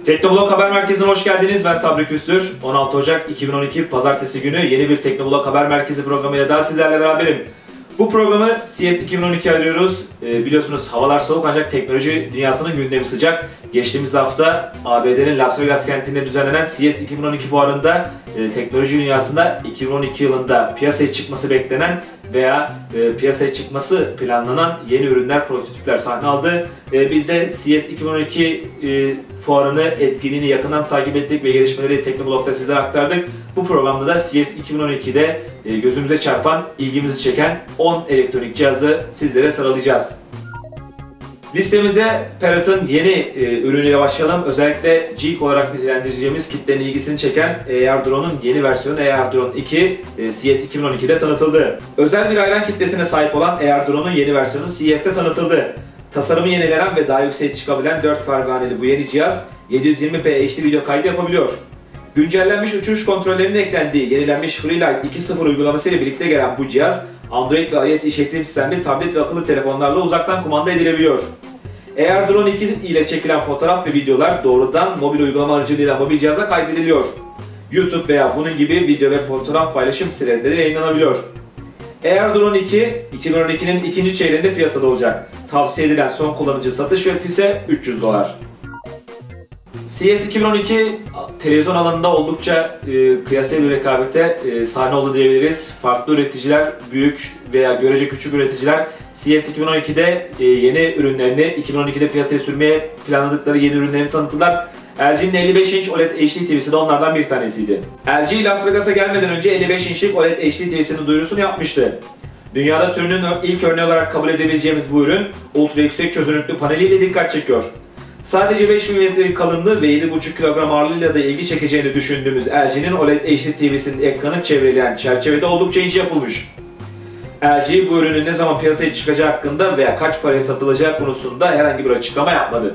Teknoblog Haber Merkezi'ne hoş geldiniz. Ben Sabri Küstür. 16 Ocak 2012 Pazartesi günü yeni bir Teknoblog Haber Merkezi programıyla daha sizlerle beraberim. Bu programı CS 2012 arıyoruz. Biliyorsunuz havalar soğuk ancak teknoloji dünyasının gündemi sıcak. Geçtiğimiz hafta ABD'nin Las Vegas kentinde düzenlenen CS 2012 fuarında teknoloji dünyasında 2012 yılında piyasaya çıkması beklenen veya piyasaya çıkması planlanan yeni ürünler, prototipler sahne aldı. Biz de CS 2012 fuarını, etkinliğini yakından takip ettik ve gelişmeleri Teknoblog'da sizlere aktardık. Bu programda da CS 2012'de gözümüze çarpan, ilgimizi çeken 10 elektronik cihazı sizlere sıralayacağız. Listemize Parrot'ın yeni ürünüyle başlayalım. Özellikle Geek olarak nitelendireceğimiz kitlenin ilgisini çeken AR Drone'un yeni versiyonu AR Drone 2 CS 2012'de tanıtıldı. Özel bir hayran kitlesine sahip olan AR Drone'un yeni versiyonu CES'te tanıtıldı. Tasarımı yenilenen ve daha yüksek çıkabilen 4 pervaneli bu yeni cihaz 720p HD video kaydı yapabiliyor. Güncellenmiş uçuş kontrollerinin eklendiği yenilenmiş Freelight 2.0 uygulaması ile birlikte gelen bu cihaz Android ve iOS işletim sistemli tablet ve akıllı telefonlarla uzaktan kumanda edilebiliyor. AR Drone 2 ile çekilen fotoğraf ve videolar doğrudan mobil uygulama aracılığıyla mobil cihaza kaydediliyor. YouTube veya bunun gibi video ve fotoğraf paylaşım sitelerinde de yayınlanabiliyor. AR Drone 2, 2012'nin ikinci çeyreğinde piyasada olacak. Tavsiye edilen son kullanıcı satış fiyatı ise $300. CS 2012 televizyon alanında oldukça kıyasaya bir rekabete sahne oldu diyebiliriz. Farklı üreticiler, büyük veya görece küçük üreticiler CS 2012'de yeni ürünlerini 2012'de piyasaya sürmeye planladıkları yeni ürünlerini tanıttılar. LG'nin 55 inç OLED HD TV'si de onlardan bir tanesiydi. LG Las Vegas'a gelmeden önce 55 inçlik OLED HD TV'sinin duyurusunu yapmıştı. Dünyada türünün ilk örneği olarak kabul edebileceğimiz bu ürün ultra yüksek çözünürlüklü paneliyle dikkat çekiyor. Sadece 5 mm kalınlığı ve 7,5 kilogram ağırlığıyla da ilgi çekeceğini düşündüğümüz LG'nin OLED HD TV'sinin ekranı çevreleyen çerçevede oldukça ince yapılmış. LG bu ürünün ne zaman piyasaya çıkacağı hakkında veya kaç paraya satılacağı konusunda herhangi bir açıklama yapmadı.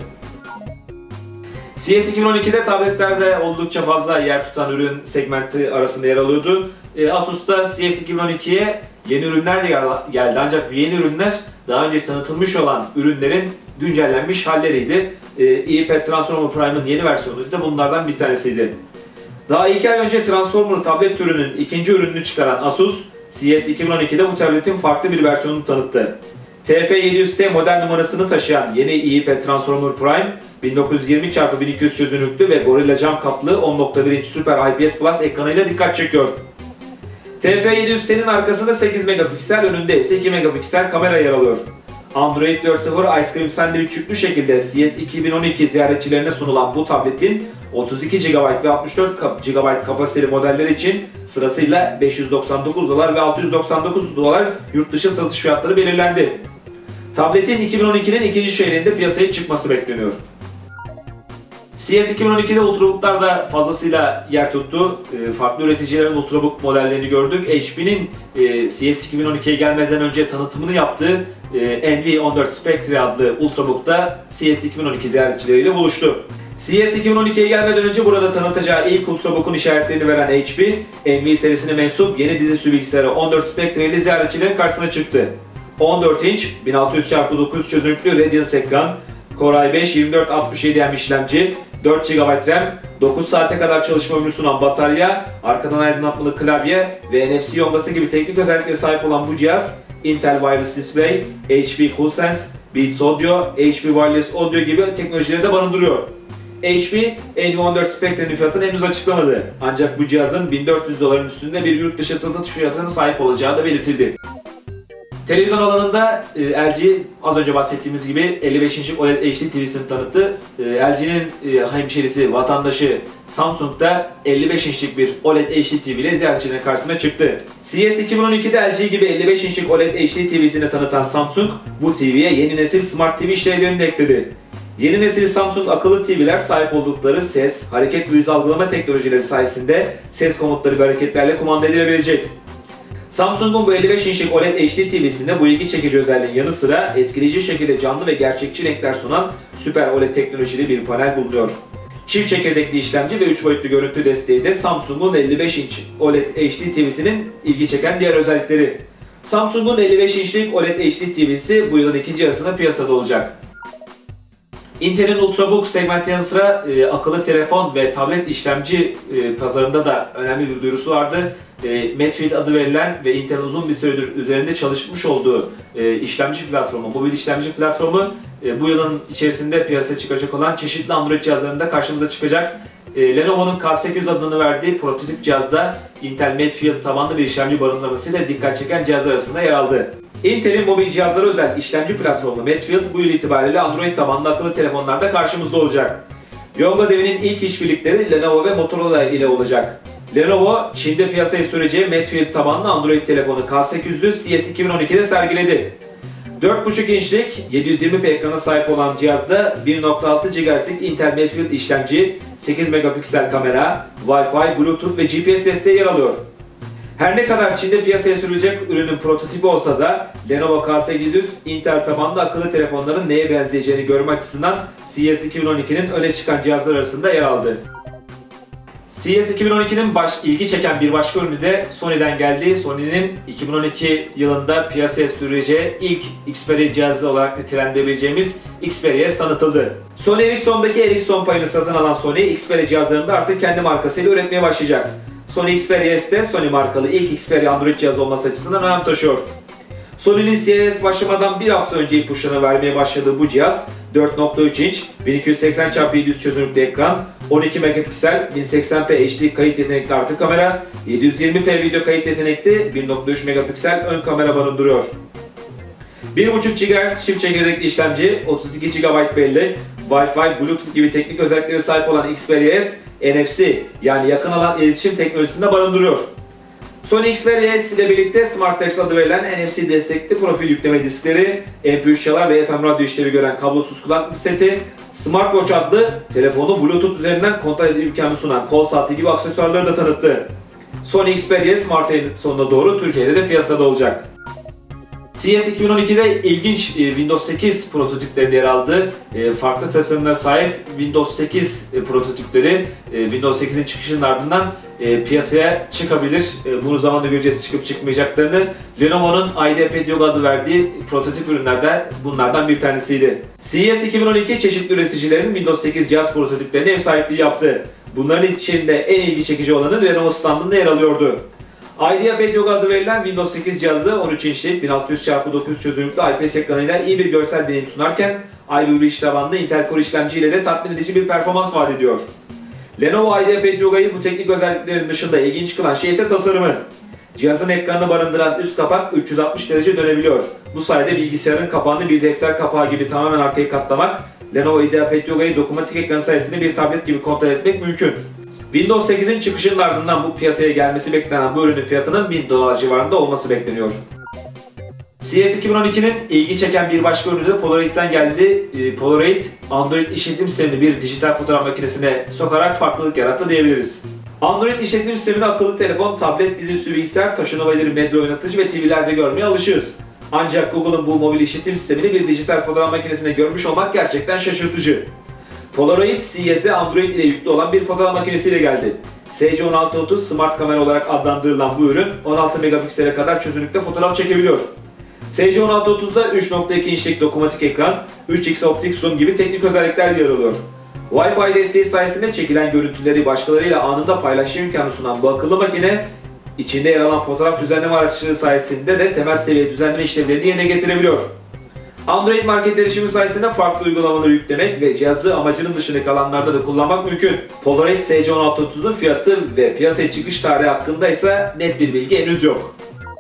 CS 2012'de tabletlerde oldukça fazla yer tutan ürün segmenti arasında yer alıyordu. Asus'ta CS 2012'ye yeni ürünler de geldi ancak bu yeni ürünler daha önce tanıtılmış olan ürünlerin güncellenmiş halleriydi. iPad Transformer Prime'ın yeni versiyonu da bunlardan bir tanesiydi. Daha 2 ay önce Transformer tablet türünün ikinci ürününü çıkaran Asus, CS 2012'de bu tabletin farklı bir versiyonunu tanıttı. TF700T model numarasını taşıyan yeni iPad Transformer Prime, 1920x1200 çözünürlüklü ve Gorilla cam kaplı 10.1 inç Super IPS Plus ekranıyla dikkat çekiyor. TF700T'nin arkasında 8 megapiksel, önünde ise 2 megapiksel kamera yer alıyor. Android 4.0 Ice Cream Sandwich yüklü şekilde CS 2012 ziyaretçilerine sunulan bu tabletin 32 GB ve 64 GB kapasiteli modeller için sırasıyla $599 ve $699 yurt dışı satış fiyatları belirlendi. Tabletin 2012'nin ikinci çeyreğinde piyasaya çıkması bekleniyor. CS 2012'de Ultrabook'lar da fazlasıyla yer tuttu. Farklı üreticilerin Ultrabook modellerini gördük. HP'nin CS 2012'ye gelmeden önce tanıtımını yaptığı NV14 Spectre adlı Ultrabook'ta CS 2012 ziyaretçileriyle buluştu. CS 2012'ye gelmeden önce burada tanıtacağı ilk Ultrabook'un işaretlerini veren HP, NV serisine mensup yeni dizüstü bilgisayarı 14 Spectre ile ziyaretçilerin karşısına çıktı. 14 inç 1600x900 çözünürlüklü Radiance ekran, Core i5 2467M işlemci, 4 GB RAM, 9 saate kadar çalışma ömrü sunan batarya, arkadan aydınlatmalı klavye ve NFC yombası gibi teknik özelliklere sahip olan bu cihaz, Intel Wireless Display, HP CoolSense, Beats Audio, HP Wireless Audio gibi teknolojileri de barındırıyor. HP, NV14 Spectre'nin fiyatını henüz açıklamadı. Ancak bu cihazın $1400'ın üstünde bir yurt dışı satış fiyatına sahip olacağı da belirtildi. Televizyon alanında LG az önce bahsettiğimiz gibi 55 inçlik OLED HD TV'sini tanıttı. LG'nin hemşerisi, vatandaşı Samsung da 55 inçlik bir OLED HD TV ile ziyaretçilerin karşısına çıktı. CS 2012'de LG gibi 55 inçlik OLED HD TV'sini tanıtan Samsung, bu TV'ye yeni nesil Smart TV işlevlerini de ekledi. Yeni nesil Samsung akıllı TV'ler sahip oldukları ses, hareket ve yüz algılama teknolojileri sayesinde ses komutları ve hareketlerle kumanda edilebilecek. Samsung'un bu 55 inçlik OLED HD TV'sinde bu ilgi çekici özelliğin yanı sıra etkileyici şekilde canlı ve gerçekçi renkler sunan Super OLED teknolojili bir panel bulunuyor. Çift çekirdekli işlemci ve 3 boyutlu görüntü desteği de Samsung'un 55 inç OLED HD TV'sinin ilgi çeken diğer özellikleri. Samsung'un 55 inçlik OLED HD TV'si bu yılın ikinci yarısında piyasada olacak. Intel'in Ultrabook segmenti yanı sıra akıllı telefon ve tablet işlemci pazarında da önemli bir duyurusu vardı. Medfield adı verilen ve Intel'in uzun bir süredir üzerinde çalışmış olduğu işlemci platformu, mobil işlemci platformu bu yılın içerisinde piyasaya çıkacak olan çeşitli Android cihazlarında karşımıza çıkacak. Lenovo'nun K800 adını verdiği prototip cihazda Intel Medfield tabanlı bir işlemci barındırmasıyla dikkat çeken cihazlar arasında yer aldı. Intel'in mobil cihazlara özel işlemci platformu Medfield bu yıl itibariyle Android tabanlı akıllı telefonlarda karşımızda olacak. Yonga Devi'nin ilk işbirlikleri Lenovo ve Motorola ile olacak. Lenovo, Çin'de piyasaya süreceği Medfield tabanlı Android telefonu K800'ü CES 2012'de sergiledi. 4.5 inçlik 720p ekrana sahip olan cihazda 1.6 GHz'lik Intel Medfield işlemci, 8 megapiksel kamera, Wi-Fi, Bluetooth ve GPS desteği yer alıyor. Her ne kadar Çin'de piyasaya sürülecek ürünün prototipi olsa da Lenovo K800, Intel tabanlı akıllı telefonların neye benzeyeceğini görme açısından CES 2012'nin öne çıkan cihazlar arasında yer aldı. CES 2012'nin ilgi çeken bir başka ürünü de Sony'den geldi. Sony'nin 2012 yılında piyasaya süreceği ilk Xperia cihazı olarak nitelendirebileceğimiz Xperia S tanıtıldı. Sony Ericsson'daki Ericsson payını satın alan Sony, Xperia cihazlarında artık kendi markasıyla üretmeye başlayacak. Sony Xperia S'te Sony markalı ilk Xperia Android cihazı olması açısından önem taşıyor. Sony'nin CES başlamadan bir hafta önce ipuçlarını vermeye başladığı bu cihaz 4.3 inç, 1280x700 çözünürlüklü ekran, 12 megapiksel, 1080p HD kayıt yetenekli arka kamera, 720p video kayıt yetenekli 1.3 megapiksel ön kamera barındırıyor. 1.5 GHz çift çekirdekli işlemci, 32 GB bellek, Wi-Fi, Bluetooth gibi teknik özelliklere sahip olan Xperia S, NFC yani yakın alan iletişim teknolojisinde barındırıyor. Sony Xperia S ile birlikte SmartTags adı verilen NFC destekli profil yükleme diskleri, MP3 çalar ve FM radyo işlevi gören kablosuz kulaklık seti, Smartwatch adlı telefonu Bluetooth üzerinden kontrol edilme imkanı sunan kol saati gibi aksesuarları da tanıttı. Sony Xperia S Mart ayının sonuna doğru Türkiye'de de piyasada olacak. CES 2012'de ilginç Windows 8 prototipleri yer aldı. Farklı tasarımlara sahip Windows 8 prototipleri Windows 8'in çıkışının ardından piyasaya çıkabilir. Bunu zamanla göreceğiz çıkıp çıkmayacaklarını. Lenovo'nun IdeaPad adı verdiği prototip ürünlerden bunlardan bir tanesiydi. CES 2012 çeşitli üreticilerin Windows 8 cihaz prototiplerine ev sahipliği yaptı. Bunların içinde en ilgi çekici olanı Lenovo standında yer alıyordu. IdeaPad adı verilen Windows 8 cihazı 13 inçlik 1600x900 çözünürlüklü IPS ekranıyla iyi bir görsel deneyim sunarken Ivy Bridge tabanlı Intel Core işlemciyle de tatmin edici bir performans vaat ediyor. Lenovo IdeaPad bu teknik özelliklerin dışında ilginç kılan şey ise tasarımı. Cihazın ekranını barındıran üst kapak 360 derece dönebiliyor. Bu sayede bilgisayarın kapağını bir defter kapağı gibi tamamen arkaya katlamak, Lenovo IdeaPad dokunmatik ekranı sayesinde bir tablet gibi kontrol etmek mümkün. Windows 8'in çıkışının ardından bu piyasaya gelmesi beklenen bu ürünün fiyatının $1000 civarında olması bekleniyor. CES 2012'nin ilgi çeken bir başka ürünü de Polaroid'den geldi. Polaroid, Android işletim sistemini bir dijital fotoğraf makinesine sokarak farklılık yarattı diyebiliriz. Android işletim sistemini akıllı telefon, tablet, dizüstü bilgisayar, taşınabilir medya oynatıcı ve TV'lerde görmeye alışığız. Ancak Google'ın bu mobil işletim sistemini bir dijital fotoğraf makinesine görmüş olmak gerçekten şaşırtıcı. Polaroid, CES'e Android ile yüklü olan bir fotoğraf makinesiyle geldi. SC1630 Smart kamera olarak adlandırılan bu ürün 16 megapiksele kadar çözünürlükte fotoğraf çekebiliyor. SC1630'da 3.2 inçlik dokunmatik ekran, 3x optik zoom gibi teknik özellikler yer alıyor. Wi-Fi desteği sayesinde çekilen görüntüleri başkalarıyla anında paylaşma imkanı sunan bu akıllı makine, içinde yer alan fotoğraf düzenleme araçları sayesinde de temel seviye düzenleme işlevlerini yerine getirebiliyor. Android market erişimi sayesinde farklı uygulamaları yüklemek ve cihazı amacının dışındaki alanlarda da kullanmak mümkün. Polaroid SC1630'un fiyatı ve piyasaya çıkış tarihi hakkında ise net bir bilgi henüz yok.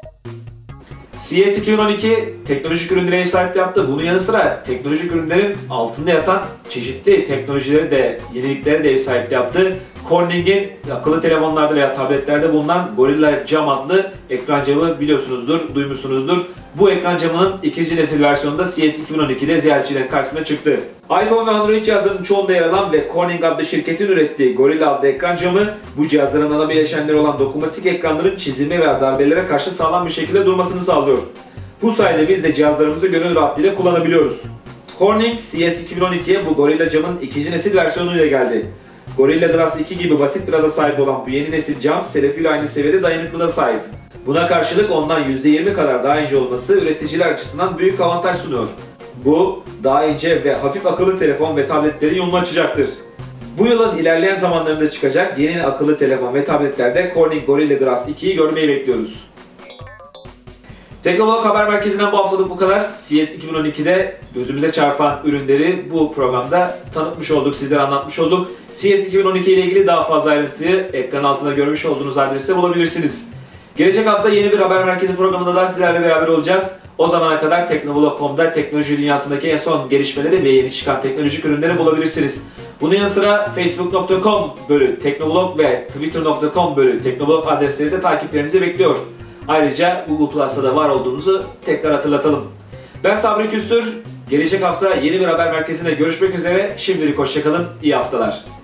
CES 2012 teknolojik ürünlere ev sahipliği yaptı. Bunun yanı sıra teknolojik ürünlerin altında yatan çeşitli teknolojileri de, yenilikleri de ev sahipliği yaptı. Corning'in akıllı telefonlarda veya tabletlerde bulunan Gorilla Cam adlı ekran camı biliyorsunuzdur, duymuşsunuzdur. Bu ekran camının ikinci nesil versiyonunda CES 2012'de ziyaretçilerin karşısına çıktı. iPhone ve Android cihazlarının çoğunda yer alan ve Corning adlı şirketin ürettiği Gorilla adlı ekran camı, bu cihazların ana bileşenleri olan dokunmatik ekranların çizilme veya darbelere karşı sağlam bir şekilde durmasını sağlıyor. Bu sayede biz de cihazlarımızı gönül rahatlığıyla kullanabiliyoruz. Corning, CES 2012'ye bu Gorilla camın ikinci nesil versiyonuyla geldi. Gorilla Glass 2 gibi basit bir ada sahip olan bu yeni nesil cam, selefiyle aynı seviyede dayanıklılığa sahip. Buna karşılık ondan %20 kadar daha ince olması üreticiler açısından büyük avantaj sunuyor. Bu, daha ince ve hafif akıllı telefon ve tabletlerin yolunu açacaktır. Bu yılın ilerleyen zamanlarında çıkacak yeni akıllı telefon ve tabletlerde Corning Gorilla Glass 2'yi görmeyi bekliyoruz. Teknoblog Haber Merkezi'nden bu haftalık bu kadar. CES 2012'de gözümüze çarpan ürünleri bu programda tanıtmış olduk, sizlere anlatmış olduk. CES 2012 ile ilgili daha fazla ayrıntıyı ekran altında görmüş olduğunuz adreste bulabilirsiniz. Gelecek hafta yeni bir Haber Merkezi programında da sizlerle beraber olacağız. O zamana kadar Teknoblog.com'da teknoloji dünyasındaki en son gelişmeleri ve yeni çıkan teknolojik ürünleri bulabilirsiniz. Bunun yanı sıra facebook.com/teknoblog ve twitter.com/teknoblog adresleri de takiplerinizi bekliyor. Ayrıca Google Plus'ta da var olduğumuzu tekrar hatırlatalım. Ben Sabri Küstür. Gelecek hafta yeni bir haber merkezinde görüşmek üzere. Şimdilik hoşçakalın, iyi haftalar.